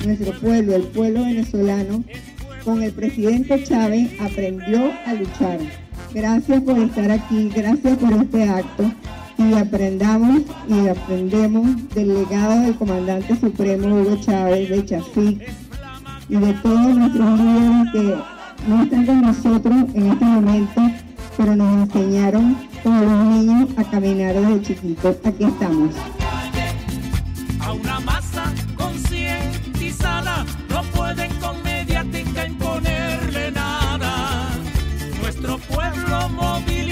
nuestro pueblo, el pueblo venezolano, con el presidente Chávez aprendió a luchar. Gracias por estar aquí, gracias por este acto y aprendemos del legado del comandante supremo Hugo Chávez, de Chafik y de todos nuestros líderes que no están con nosotros en este momento, pero nos enseñaron como los niños a caminar desde chiquitos. Aquí estamos. A una masa concientizada no pueden con mediática imponerle nada. Nuestro pueblo móvil